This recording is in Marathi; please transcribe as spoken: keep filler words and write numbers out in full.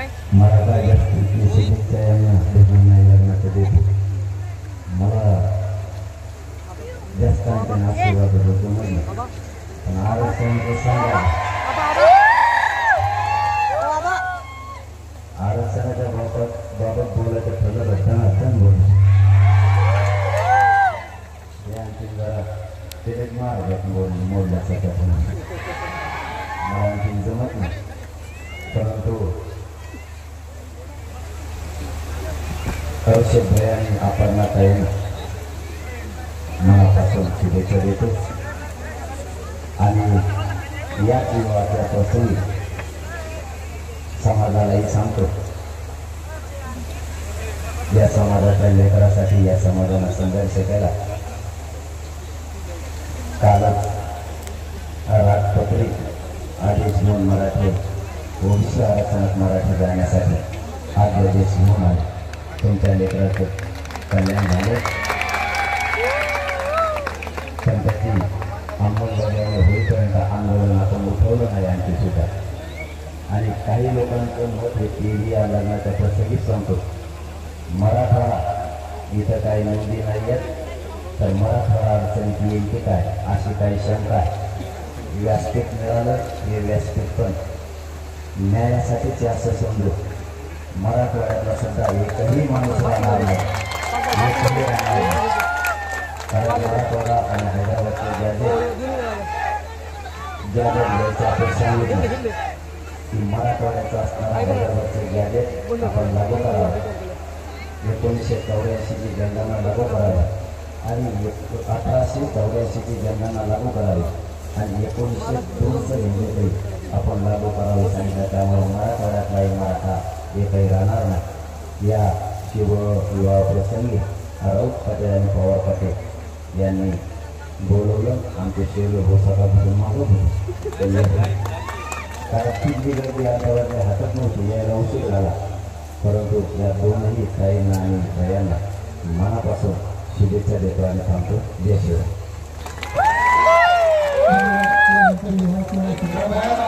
मराठा जास्तीतली शुभेच्छा यांना दोघांनाही लग्नाचं देतो. मला जास्त आणखीन आशीर्वाद होतो नाही पण आरक्षणाचं सांगा आरक्षणाच्या बाबत बाबत बोलायचं ठरलं धनाधन बोल हे आणखीन जरा ते मार बोल मोडल्याचं मला आणखीन जमत नाही परंतु हर्षद भयाने अपर्णा ताईंना मनापासून शुभेच्छा देतो आणि या विवाहाच्या प्रसंगी समाजालाही सांगतो या समाजाच्या लेकरासाठी या समाजानं संघर्ष केला. कालच राजपत्रित आदेश घेऊन मराठी ओबीसी आरक्षणात मराठी जाण्यासाठी आज आदेश घेऊन आले. तुमच्या लेकराचं कल्याण झालं पण त्याची अंमलबजावणी होईपर्यंत आंदोलन आपण उठवलं नाही आणखी सुद्धा. आणि काही लोकांचं मत हे की या लग्नाच्या प्रसंगी सांगतो मराठा इथं काही नोंदी नाही आहेत तर मराठा अडचणीत येईल की काय अशी काही शंका आहे. व्यासपीठ मिळालं हे व्यासपीठ पण न्यायासाठीच असं समजू. मराठवाड्यातला सध्या एकही माणूस राहणार नाही एकही राहणार नाही कारण मराठवाडा आणि हैदराबादचे गॅजेट गॅजेट घ्यायचं आपण सांगितलं की मराठवाड्याचं असणारा हैदराबादचे गॅजेट आपण लागू करावं. एकोणीसशे चौऱ्याऐंशीची जनगणना लागू करावी आणि अठराशे चौऱ्याऐंशीची जनगणना लागू करावी आणि एकोणीसशे दोनचं हिंदू आपण लागू करावे सांगितलं. त्यामुळे मराठवाड्यातलाही मराठा हे काही राहणार नाही. या शिवविवाह प्रसंगी राऊत पाटील आणि पवार पाटील यांनी बोलवलं. आमचे शिव हो सकाळपासून मागत होते कारण तिथली गर्दी आठवड्याच्या हातात नव्हती यायला उशीर झाला परंतु या दोनही ताईंना आणि भयांना मनापासून शुभेच्छा देतो आणि थांबतो. जय शिवराय.